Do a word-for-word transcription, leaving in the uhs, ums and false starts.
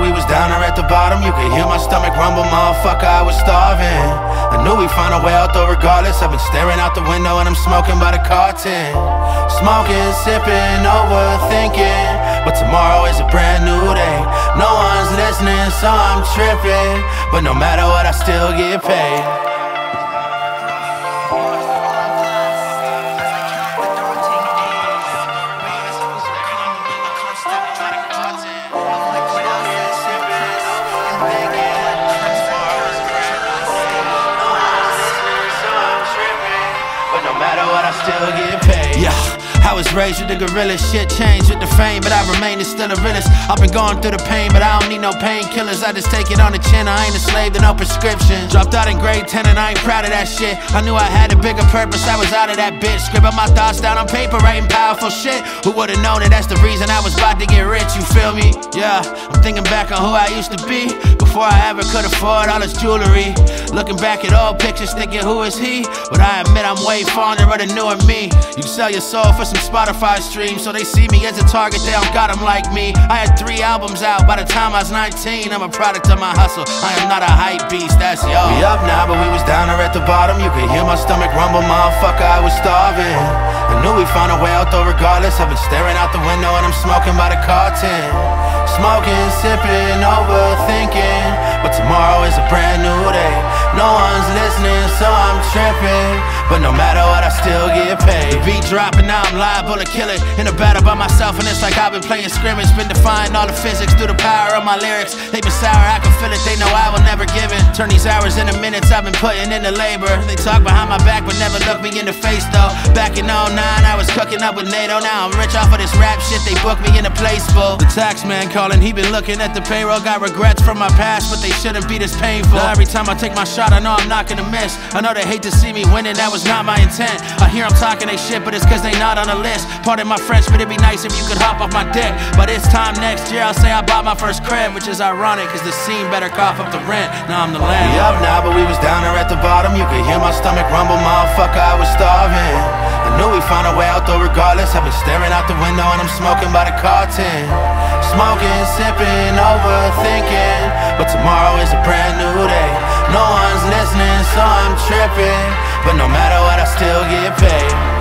we was down there at the bottom. You could hear my stomach rumble, motherfucker, I was starving. I knew we'd find a way out though regardless. I've been staring out the window and I'm smoking by the carton. Smoking, sipping, overthinking, but tomorrow is a brand new day. No one's listening, so I'm tripping, but no matter what, I still get paid. Still get paid. Yeah, I was raised with the gorilla. Shit changed with the fame, but I remain still a realist. I've been going through the pain, but I don't need no painkillers. I just take it on the chin. I ain't a slave to no prescription. Dropped out in grade ten and I ain't proud of that shit. I knew I had a bigger purpose. I was out of that bitch. Scribble my thoughts down on paper, writing powerful shit. Who would've known it? That's the reason I was about to get rich. You feel me? Yeah, I'm thinking back on who I used to be before I ever could afford all this jewelry. Looking back at old pictures, thinking who is he? But I admit I'm way fonder of the newer me. You sell your soul for some Spotify streams, so they see me as a target, they don't got them like me. I had three albums out by the time I was nineteen. I'm a product of my hustle, I am not a hype beast, that's y'all. We up now, but we was down there at the bottom. You could hear my stomach rumble, motherfucker, I was starving. I knew we'd find a way out though regardless. I've been staring out the window and I'm smoking by the carton. Smoking, sipping, overthinking, but tomorrow is a brand new day. No one's listening, so I'm tripping, but no matter what, I still get paid. The beat dropping, now I'm liable to kill it in a battle by myself, and it's like I've been playing scrimmage. Been defying all the physics through the power of my lyrics. They been sour, I can feel it, they know I will never give in. Turn these hours into minutes, I've been putting in the labor. They talk behind my back, but never look me in the face though. Back in oh nine, I was cooking up with NATO. Now I'm rich off of this rap shit, they booked me in a place full. The tax man calling, he been looking at the payroll. Got regrets from my past, but they shouldn't be this painful. Now every time I take my shot, I know I'm not gonna miss. I know they hate to see me winning, that was not my intent. I hear them talking they shit, but it's cause they not on the list. Pardon my French, but it'd be nice if you could hop off my dick. But it's time next year, I'll say I bought my first crib, which is ironic, cause the scene better cough up the rent. Now I'm the landlord. We up now, but we was down there at the bottom. You could hear my stomach rumble, motherfucker, I was starving. I knew we'd find a way out though regardless. I've been staring out the window and I'm smoking by the carton. Smoking, sipping, overthinking, but tomorrow is a brand new day. No one's listening, so I'm tripping, but no matter what, I still get paid.